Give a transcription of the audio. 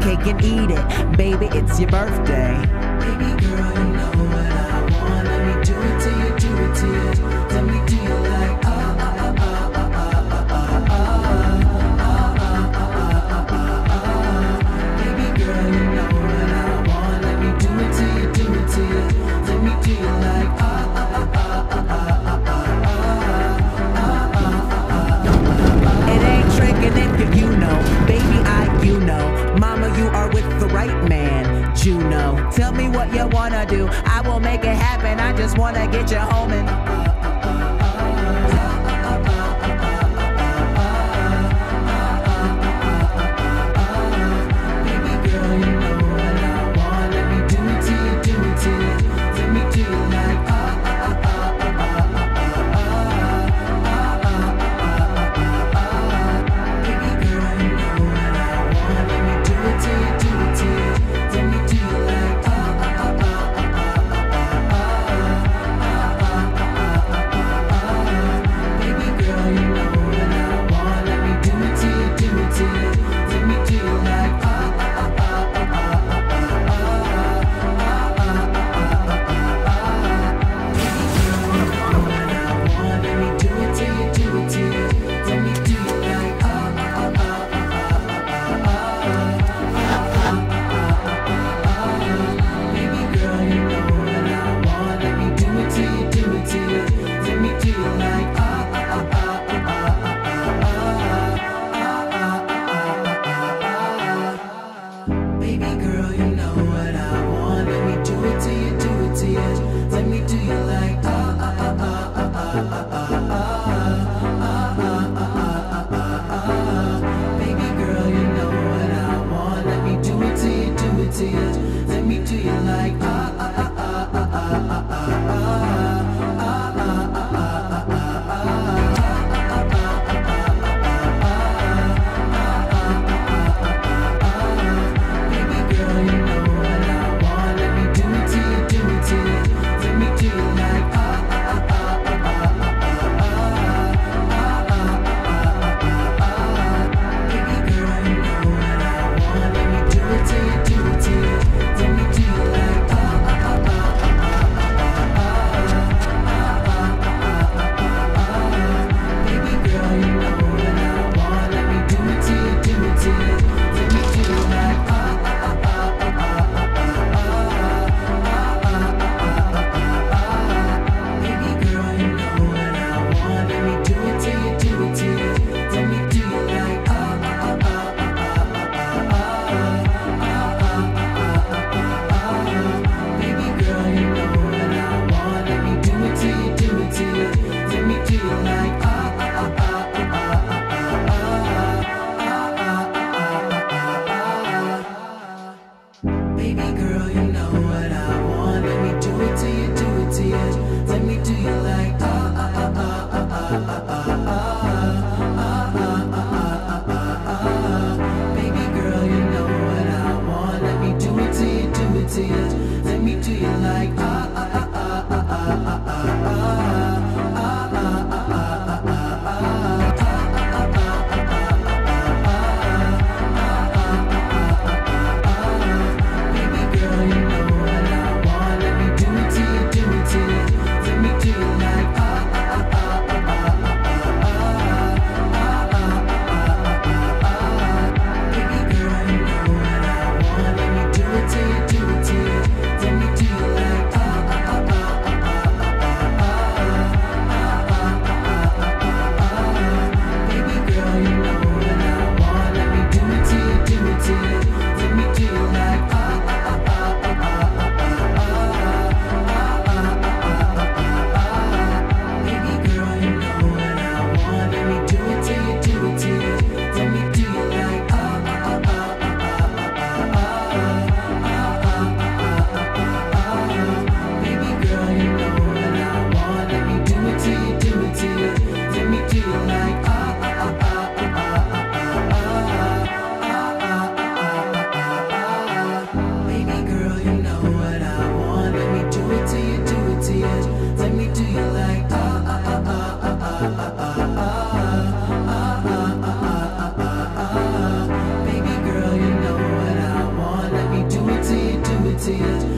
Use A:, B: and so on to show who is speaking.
A: cake and eat it. Baby, it's your birthday.
B: Baby girl, you know what I want. Let me do it till you do it till you. Tell me, do you like Baby girl, you know what I want. Let me do it till you do it till you. Tell me, do you like
A: It ain't tricking if you know. Baby, you know. Mama, you are with the right man. Juno, tell me what you wanna do. I will make it happen. I just wanna get you home and
B: Baby girl, you know what I want. Let me do it till you do it till you. Tell me, do you like Baby girl, you know what I want. Let me do it till you do it till you. Tell me, do you like Baby girl, you know what I want. Let me do it till you do it till you. Tell me, do you like Let me do it till you do it till you. Tell me, do you like Baby girl, you know what I want. Let me do it till you do it till you. Tell me, do you like Baby girl, you know what I want. Let me do it till you do it till you. Tell me, do you like Baby girl, you know what I want. Let me do it till you do it till you. Tell me, do you like Baby girl, you know what I want. Let me do it till you do it till you. Tell me, do you like Baby girl, you know what I want. Let me do it till you do it till you. Tell me, do you like Baby girl, you know what I want. Let me do it till you do it till you. Tell me, do you like Baby girl, you know what I want. Let me do it till you do it till you. Tell me, do you like Baby girl, you know what I want. Let me do it till you do it till you. Tell me, do you like Baby girl, you know what I want. Let me do it till you do it till you. Tell me, do you like Baby girl, you know what I want. Let me do it till you do it till you. Tell me, do you like Baby girl, you know what I want. Let me do it till you do it till you. Tell me, do you like Baby girl, you know what I want. Let me do it till you do it till you. Tell me, do you like to you.